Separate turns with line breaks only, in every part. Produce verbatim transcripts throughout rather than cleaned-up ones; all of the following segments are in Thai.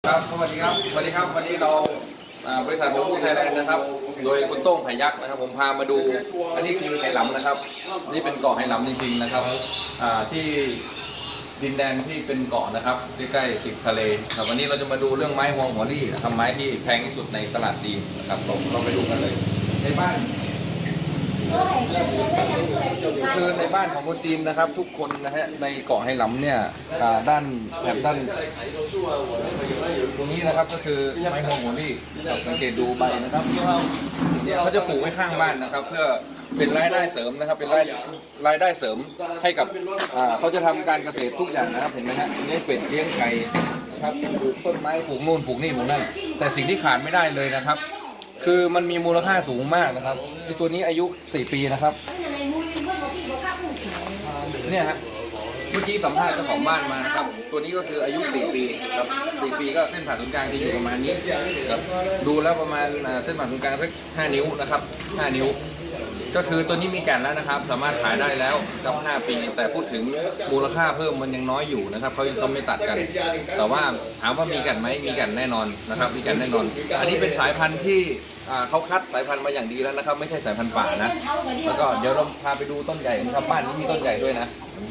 ครับสวัสดีครับสวัสดีครับวันนี้เราบริษัทโมกูไทยแลนด์นะครับโดยคุณโต้งไผ่ยักษ์นะครับผมพามาดูอันนี้คือไหหลำนะครับนี่เป็นเกาะไหหลำจริงๆนะครับที่ดินแดนที่เป็นเกาะนะครับใกล้ๆติดทะเลครับวันนี้เราจะมาดูเรื่องไม้ฮวงหัวรี่นะครับไม้ที่แพงที่สุดในตลาดจีนนะครับเราไปดูกันเลยในบ้านคือในบ้านของคนจีนนะครับทุกคนนะฮะในเกาะไหหลำเนี่ยด้านแถบด้านตรงนี้นะครับก็คือไม้ฮวงหัวรี่สังเกตดูใบนะครับเนี่ยเขาจะปลูกไว้ข้างบ้านนะครับเพื่อเป็นรายได้เสริมนะครับเป็นรายรายได้เสริมให้กับเขาจะทำการเกษตรทุกอย่างนะครับเห็นไหมฮะเลี้ยงเป็ดเลี้ยงไก่ครับปลูกต้นไม้ปลูกนู่นปลูกนี่ปลูกนั่นแต่สิ่งที่ขาดไม่ได้เลยนะครับคือมันมีมูลค่าสูงมากนะครับตัวนี้อายุสี่ปีนะครับเนี่ยฮะเมื่อกี้สัมภาษณ์เจ้าของบ้านมานะครับตัวนี้ก็คืออายุสี่ปีครับสี่ปีก็เส้นผ่าศูนย์กลางจะอยู่ประมาณนี้ครับดูแล้วประมาณเส้นผ่าศูนย์กลางสักห้านิ้วนะครับห้านิ้วก็คือตัวนี้มีแก่นแล้วนะครับสามารถขายได้แล้วกับห้าปีแต่พูดถึงมูลค่าเพิ่มมันยังน้อยอยู่นะครับเขายังต้องไม่ตัดกันแต่ว่าถามว่ามีแก่นไหมมีแก่นแน่นอนนะครับมีแก่นแน่นอนอันนี้เป็นสายพันธุ์ที่เขาคัดสายพันธุ์มาอย่างดีแล้วนะครับไม่ใช่สายพันธุ์ป่านะแล้วก็เดี๋ยวเราพาไปดูต้นใหญ่นะครับบ้านนี้มีต้นใหญ่ด้วยนะ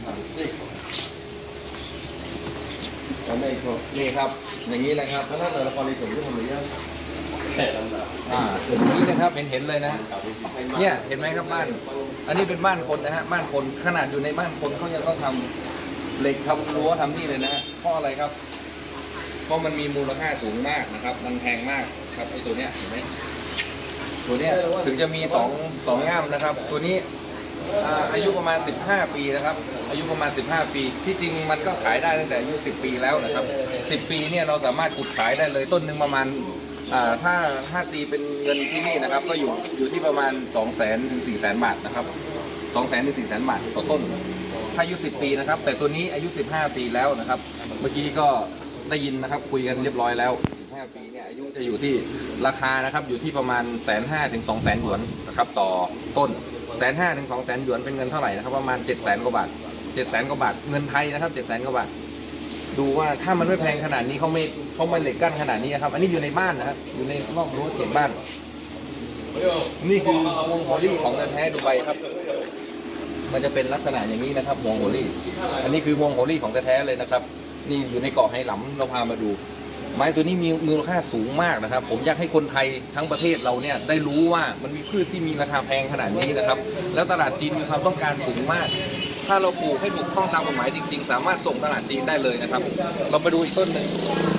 นี่ครับอย่างนี้นะครับถ้าเราละครรีสอร์ทที่ทำอะไรเยอะอ่าจุดนี้นะครับเห็นเห็นเลยนะเนี่ยเห็นไหมครับบ้านอันนี้เป็นบ้านคนนะฮะบ้านคนขนาดอยู่ในบ้านคนเขายังต้องทำเหล็กทำรั้วทำนี่เลยนะฮะเพราะอะไรครับเพราะมันมีมูลค่าสูงมากนะครับมันแพงมากครับไอ้ตัวเนี้ยเห็นไหมตัวเนี้ยถึงจะมีสองสองง่ามนะครับตัวนี้อายุประมาณสิบห้าปีนะครับอายุประมาณสิบห้าปีที่จริงมันก็ขายได้ตั้งแต่อายุสิบปีแล้วนะครับสิบปีเนี่ยเราสามารถขุดขายได้เลยต้นหนึ่งประมาณถ้าถ้าตีเป็นเงินที่นี่นะครับก็อยู่อยู่ที่ประมาณสองแสนถึงสี่แสนบาทนะครับสองแสนถึงสี่แสนบาทต่อต้นถ้าอายุสิบปีนะครับแต่ตัวนี้อายุสิบห้าปีแล้วนะครับเมื่อกี้ก็ได้ยินนะครับคุยกันเรียบร้อยแล้วสิบห้าปีเนี่ยอายุจะอยู่ที่ราคานะครับอยู่ที่ประมาณแสนห้าถึงสองแสนหยวนนะครับต่อต้นแสนห้าถึงสองแสนหยวนเป็นเงินเท่าไหร่นะครับประมาณเจ็ดแสนกว่าบาทเจ็ดแสนกว่าบาทเงินไทยนะครับเจ็ดแสนกว่าบาทดูว่าถ้ามันไม่แพงขนาดนี้เขาไม่เขาไม่เหล็กกั้นขนาดนี้ครับอันนี้อยู่ในบ้านนะครับอยู่ในรอบรั้วเขตบ้านนี่คือฮวงหัวรี่ของแท้ดูไบครับมันจะเป็นลักษณะอย่างนี้นะครับฮวงหัวรี่อันนี้คือฮวงหัวรี่ของแท้เลยนะครับนี่อยู่ในเกาะไหหลำเราพามาดูไม้ตัวนี้มีมูลค่าสูงมากนะครับผมอยากให้คนไทยทั้งประเทศเราเนี่ยได้รู้ว่ามันมีพืชที่มีราคาแพงขนาดนี้นะครับแล้วตลาดจีนมีความต้องการสูงมากถ้าเราปลูกให้ถูกต้องตามกฎหมายจริงๆสามารถส่งตลาดจีนได้เลยนะครับเราไปดูอีกต้นหนึ่ง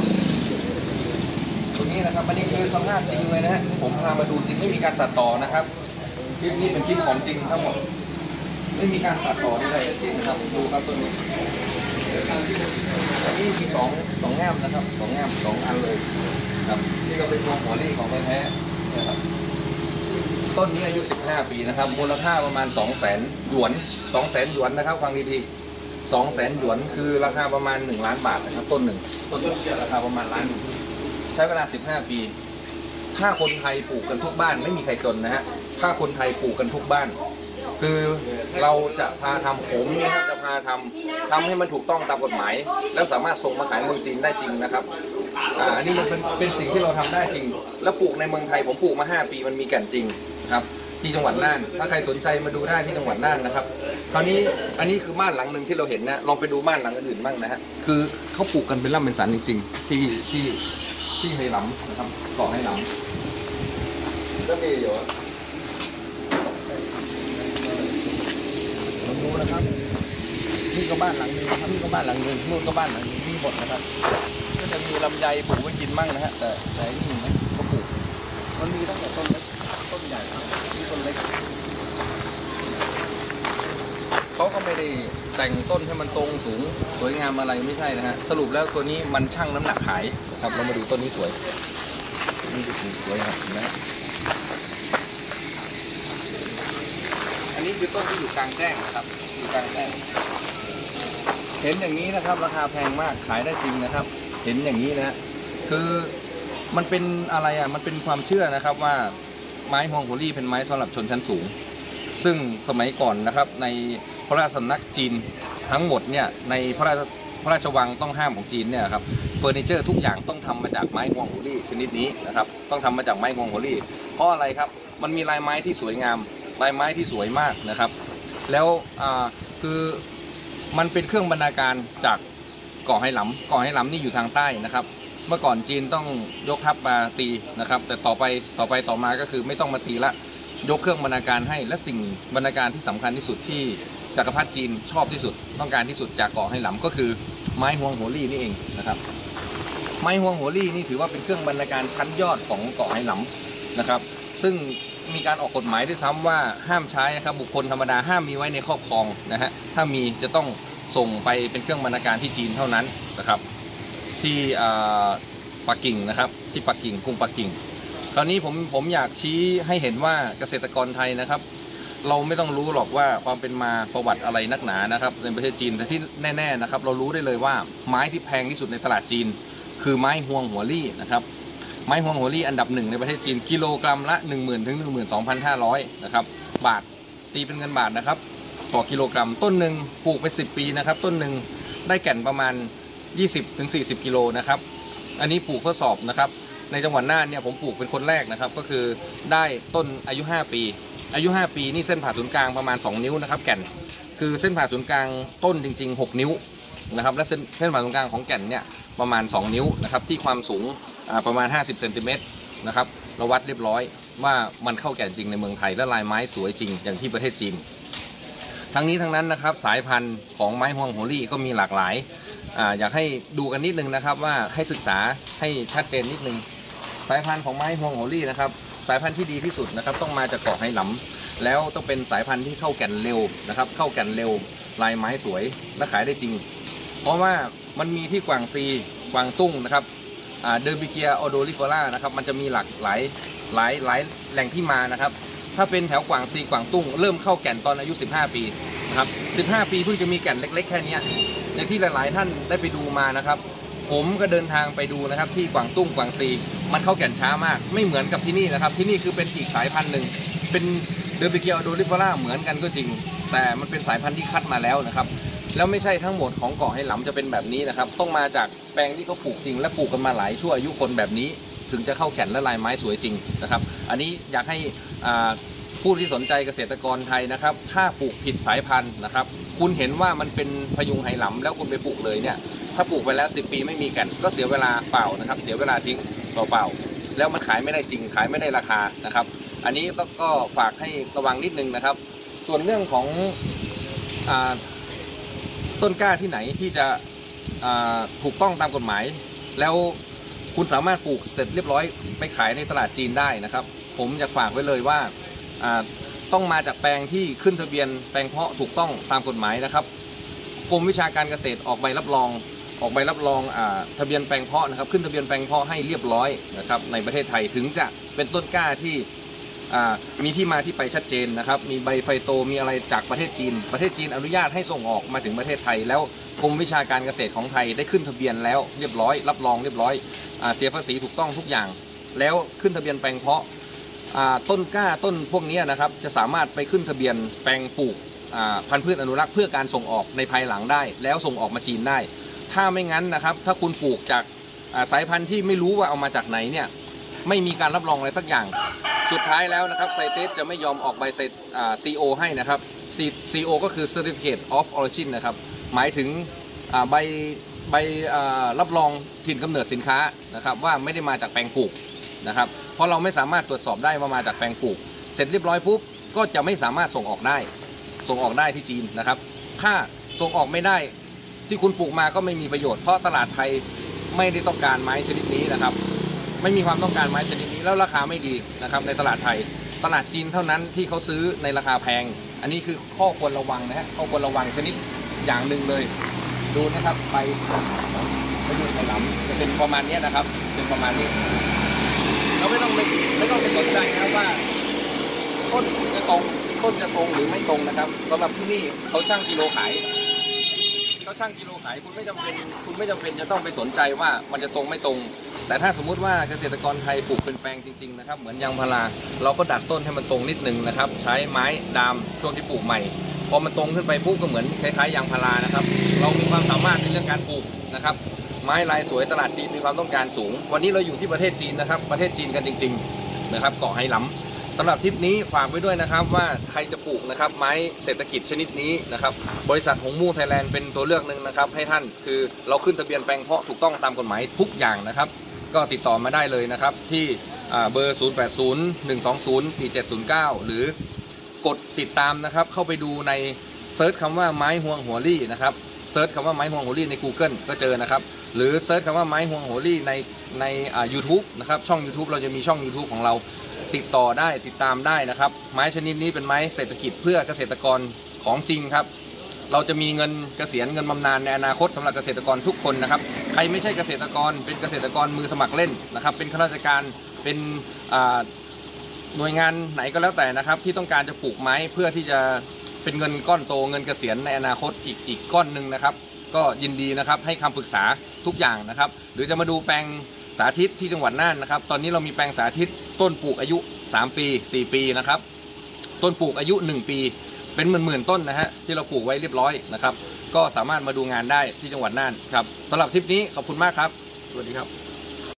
ตัวนี้นะครับอันนี้คือสภาพจริงเลยนะฮะผมพามาดูจริงไม่มีการตัดต่อนะครับคลิปนี้เป็นคลิปของจริงทั้งหมดไม่มีการตัดต่อใดๆทั้งสิ้นนะครับดูครับต้นนี้อันนี้มีสองสองแง่มนะครับสองแง่มสองอันเลยครับนี่ก็เป็นฮวงหัวรี่ของแท้ๆนะครับต้นนี้อายุสิบห้าปีนะครับมูลค่าประมาณสองแสนหยวนสองแสนหยวนนะครับฟังดีๆสองแสนหยวนคือราคาประมาณหนึ่งล้านบาทนะครับต้นหนึ่งต้นต้นเสียราคาประมาณล้านใช้เวลาสิบห้าปีถ้าคนไทยปลูกกันทุกบ้านไม่มีใครจนนะฮะถ้าคนไทยปลูกกันทุกบ้านคือเราจะพาทำผมเนี่ยครับจะพาทำทำให้มันถูกต้องตามกฎหมายแล้วสามารถส่งมาขายเมืองจีนได้จริงนะครับอ่าอันนี้มันเป็นเป็นสิ่งที่เราทำได้จริงแล้วปลูกในเมืองไทยผมปลูกมาห้าปีมันมีแก่นจริงครับที่จังหวัดน่านถ้าใครสนใจมาดูได้ที่จังหวัดน่านนะครับคราวนี้อันนี้คือบ้านหลังหนึ่งที่เราเห็นนะลองไปดูบ้านหลังอื่นๆบ้างนะฮะคือเขาปลูกกันเป็นร่ำเป็นสันจริงๆที่ที่ที่ไหหลำนะครับเกาะไหหลำก็มีอยู่ดูนะครับนี่ก็บ้านหลังนึงนะครับนี่ก็บ้านหลังนึงนู่นก็บ้านหลังนึงนี่หมดนะครับก็จะมีลำไยปลูกไว้กินมั่งนะฮะแต่แต่นี่นะก็ปลูกมันมีตั้งแต่ต้นเล็กต้นใหญ่ที่ต้นเล็กเขาก็ไม่ได้แต่งต้นให้มันตรงสูงสวยงามอะไรไม่ใช่นะฮะสรุปแล้วตัวนี้มันชั่งน้ำหนักขายครับเรามาดูต้นนี้สวยนี่ดูสวยครับนะอันนี้คือต้นที่อยู่กลางแจ้งนะครับอยู่กลางแจ้งเห็นอย่างนี้นะครับราคาแพงมากขายได้จริงนะครับเห็นอย่างนี้นะคือมันเป็นอะไรอ่ะมันเป็นความเชื่อนะครับว่าไม้ฮวงหัวรี่เป็นไม้สำหรับชนชั้นสูงซึ่งสมัยก่อนนะครับในพระราชสำนักจีนทั้งหมดเนี่ยในพระราชพระราชวังต้องห้ามของจีนเนี่ยครับเฟอร์นิเจอร์ทุกอย่างต้องทำมาจากไม้ฮวงโหรี่ชนิดนี้นะครับต้องทำมาจากไม้ฮวงโหรี่เพราะอะไรครับมันมีลายไม้ที่สวยงามลายไม้ที่สวยมากนะครับแล้วคือมันเป็นเครื่องบรรณาการจากเกาะไหหลำเกาะไหหลำนี่อยู่ทางใต้นะครับเมื่อก่อนจีนต้องยกทัพมาตีนะครับแต่ต่อไปต่อไปต่อมาก็คือไม่ต้องมาตีละยกเครื่องบรรณาการให้และสิ่งบรรณาการที่สำคัญที่สุดที่จักรพรรดิจีนชอบที่สุดต้องการที่สุดจากเกาะไหหลำก็คือไม้ฮวงโหรี่นี่เองนะครับไม้ฮวงโหรี่นี่ถือว่าเป็นเครื่องบรรณาการชั้นยอดของเกาะไหหลำนะครับซึ่งมีการออกกฎหมายด้วยซ้ำว่าห้ามใช้นะครับบุคคลธรรมดาห้ามมีไว้ในครอบครองนะฮะถ้ามีจะต้องส่งไปเป็นเครื่องบรรณาการที่จีนเท่านั้นนะครับที่ปักกิ่งนะครับที่ปักกิ่งกรุงปักกิ่งคราวนี้ผมผมอยากชี้ให้เห็นว่าเกษตรกรไทยนะครับเราไม่ต้องรู้หรอกว่าความเป็นมาประวัติอะไรนักหนานะครับในประเทศจีนแต่ที่แน่ๆนะครับเรารู้ได้เลยว่าไม้ที่แพงที่สุดในตลาดจีนคือไม้ฮวงหัวลี่นะครับไม้ฮวงหัวลี่อันดับหนึ่งในประเทศจีนกิโลกรัมละ หนึ่งหมื่น ถึง หนึ่งหมื่นสองพันห้าร้อย นะครับบาทตีเป็นเงินบาทนะครับต่อกิโลกรัมต้นหนึ่งปลูกไปสิบปีนะครับต้นหนึ่งได้แก่นประมาณ ยี่สิบถึงสี่สิบ กิโลนะครับอันนี้ปลูกทดสอบนะครับในจังหวัดน่านเนี่ยผมปลูกเป็นคนแรกนะครับก็คือได้ต้นอายุห้าปีอายุห้าปีนี่เส้นผ่าศูนย์กลางประมาณสองนิ้วนะครับแก่นคือเส้นผ่าศูนย์กลางต้นจริงๆหกนิ้วนะครับและเส้นเส้นผ่าศูนย์กลางของแก่นเนี่ยประมาณสองนิ้วนะครับที่ความสูงประมาณห้าสิบเซนติเมตรนะครับเราวัดเรียบร้อยว่ามันเข้าแก่นจริงในเมืองไทยและลายไม้สวยจริงอย่างที่ประเทศจีนทั้งนี้ทั้งนั้นนะครับสายพันธุ์ของไม้ฮวงโหรี่ก็มีหลากหลายอ่าอยากให้ดูกันนิดนึงนะครับว่าให้ศึกษาให้ชัดเจนนิดนึงสายพันธุ์ของไม้ฮวงโหรี่นะครับสายพันธุ์ที่ดีที่สุดนะครับต้องมาจากเกาะไหหลำแล้วต้องเป็นสายพันธุ์ที่เข้าแก่นเร็วนะครับเข้าแก่นเร็วลายไม้สวยและขายได้จริงเพราะว่ามันมีที่กวางซีกวางตุ้งนะครับเดอร์บิเกียออโดลิเฟล่านะครับมันจะมีหลากหลายหลายหลายแหล่งที่มานะครับถ้าเป็นแถวกวางซีกวางตุ้งเริ่มเข้าแก่นตอนอายุสิบห้าปีนะครับสิบห้าปีเพิ่งจะมีแก่นเล็กๆแค่นี้อย่างที่หลายๆท่านได้ไปดูมานะครับผมก็เดินทางไปดูนะครับที่กวางตุ้งกวางซีมันเข้าแก่นช้ามากไม่เหมือนกับที่นี่นะครับที่นี่คือเป็นอีกสายพันธุ์หนึ่งเป็นเดอร์บิเกียออโดลิเฟล่าเหมือนกันก็จริงแต่มันเป็นสายพันธุ์ที่คัดมาแล้วนะครับแล้วไม่ใช่ทั้งหมดของเกาะไหหลำจะเป็นแบบนี้นะครับต้องมาจากแปลงที่เขาปลูกจริงและปลูกกันมาหลายชั่วอายุคนแบบนี้ถึงจะเข้าแก่นและลายไม้สวยจริงนะครับอันนี้อยากให้ผู้ที่สนใจเกษตรกรไทยนะครับถ้าปลูกผิดสายพันธุ์นะครับคุณเห็นว่ามันเป็นพยุงไหหลำแล้วคุณไปปลูกเลยเนี่ยถ้าปลูกไปแล้วสิบปีไม่มีแก่นก็เสียเวลาเปล่านะครับเสียเวลาทิ้งเปล่าๆแล้วมันขายไม่ได้จริงขายไม่ได้ราคานะครับอันนี้ก็ฝากให้ระวังนิดนึงนะครับส่วนเรื่องของต้นกล้าที่ไหนที่จะถูกต้องตามกฎหมายแล้วคุณสามารถปลูกเสร็จเรียบร้อยไปขายในตลาดจีนได้นะครับผมอยากฝากไว้เลยว่าต้องมาจากแปลงที่ขึ้นทะเบียนแปลงเพาะถูกต้องตามกฎหมายนะครับกรมวิชาการเกษตรออกใบรับรองออกใบรับรองทะเบียนแปลงเพาะนะครับขึ้นทะเบียนแปลงเพาะให้เรียบร้อยนะครับในประเทศไทยถึงจะเป็นต้นกล้าที่มีที่มาที่ไปชัดเจนนะครับมีใบไฟโตมีอะไรจากประเทศจีนประเทศจีนอนุญาตให้ส่งออกมาถึงประเทศไทยแล้วกรมวิชาการเกษตรของไทยได้ขึ้นทะเบียนแล้วเรียบร้อยรับรองเรียบร้อยเสียภาษีถูกต้องทุกอย่างแล้วขึ้นทะเบียนแปลงเพาะต้นกล้าต้นพวกนี้นะครับจะสามารถไปขึ้นทะเบียนแปลงปลูกพันธุ์พืชอนุรักษ์เพื่อการส่งออกในภายหลังได้แล้วส่งออกมาจีนได้ถ้าไม่งั้นนะครับถ้าคุณปลูกจากสายพันธุ์ที่ไม่รู้ว่าเอามาจากไหนเนี่ยไม่มีการรับรองอะไรสักอย่างสุดท้ายแล้วนะครับไซเตสจะไม่ยอมออกใบเซต ซี โอ ให้นะครับ ซี โอ ก็คือ Certificate of Origin นะครับหมายถึงใบใบรับรองถิ่นกำเนิดสินค้านะครับว่าไม่ได้มาจากแปลงปลูกนะครับเพราะเราไม่สามารถตรวจสอบได้ว่ามาจากแปลงปลูกเสร็จเรียบร้อยปุ๊บก็จะไม่สามารถส่งออกได้ส่งออกได้ที่จีนนะครับถ้าส่งออกไม่ได้ที่คุณปลูกมาก็ไม่มีประโยชน์เพราะตลาดไทยไม่ได้ต้องการไม้ชนิดนี้นะครับไม่มีความต้องการไม้ชนิดนี้แล้วราคาไม่ดีนะครับในตลาดไทยตลาดจีนเท่านั้นที่เขาซื้อในราคาแพงอันนี้คือข้อควรระวังนะฮะข้อควรระวังชนิดอย่างหนึ่งเลยดูนะครับใบพยุงไหหลำจะเป็นประมาณนี้นะครับเป็นประมาณนี้เราไม่ต้องไม่ไม่ต้องไปสนใจนะว่าต้นจะตรงต้นจะตรงหรือไม่ตรงนะครับสำหรับที่นี่เขาช่างกิโลขายเขาช่างกิโลขายคุณไม่จำเป็นคุณไม่จำเป็นจะต้องไปสนใจว่ามันจะตรงไม่ตรงแต่ถ้าสมมุติว่าเกษตรกรไทยปลูกเป็นแปลงจริงๆนะครับเหมือนยางพาราเราก็ดัดต้นให้มันตรงนิดนึงนะครับใช้ไม้ดามช่วงที่ปลูกใหม่พอมันตรงขึ้นไปปุ๊บก็เหมือนคล้ายๆยางพารานะครับเรามีความสามารถในเรื่องการปลูกนะครับไม้ลายสวยตลาดจีนมีความต้องการสูงวันนี้เราอยู่ที่ประเทศจีนนะครับประเทศจีนกันจริงๆนะครับเกาะไหหลำสำหรับทริปนี้ฝากไว้ด้วยนะครับว่าใครจะปลูกนะครับไม้เศรษฐกิจชนิดนี้นะครับบริษัทหงมู่ไทยแลนด์เป็นตัวเลือกหนึ่งนะครับให้ท่านคือเราขึ้นทะเบียนแปลงเพาะถูกต้องตามกฎหมายทุกอย่างนะครับก็ติดต่อมาได้เลยนะครับที่เบอร์ศูนย์ แปด ศูนย์ หนึ่ง สอง ศูนย์ สี่ เจ็ด ศูนย์ เก้าหรือกดติดตามนะครับเข้าไปดูในเซิร์ชคำว่าไม้ฮวงหัวลี่นะครับเซิร์ชคำว่าไม้ฮวงหัวลี่ใน Google ก็เจอนะครับหรือเซิร์ชคำว่าไม้ฮวงหัวลี่ในในอ่า YouTube นะครับช่อง YouTube เราจะมีช่อง YouTube ของเราติดต่อได้ติดตามได้นะครับไม้ชนิดนี้เป็นไม้เศรษฐกิจเพื่อเกษตรกรของจริงครับเราจะมีเงินเกษียณเงินบำนาญในอนาคตสำหรับเกษตรกรทุกคนนะครับใครไม่ใช่เกษตรกรเป็นเกษตรกรมือสมัครเล่นนะครับเป็นข้าราชการเป็นหน่วยงานไหนก็แล้วแต่นะครับที่ต้องการจะปลูกไม้เพื่อที่จะเป็นเงินก้อนโตเงินเกษียณในอนาคตอีกอีกก้อนหนึ่งนะครับก็ยินดีนะครับให้คำปรึกษาทุกอย่างนะครับหรือจะมาดูแปลงสาธิตที่จังหวัดน่านนะครับตอนนี้เรามีแปลงสาธิตต้นปลูกอายุสามปีสี่ปีนะครับต้นปลูกอายุหนึ่งปีเป็นหมื่นๆต้นนะฮะที่เราปลูกไว้เรียบร้อยนะครับก็สามารถมาดูงานได้ที่จังหวัดน่านครับสำหรับทริปนี้ขอบคุณมากครับสวัสดีครับ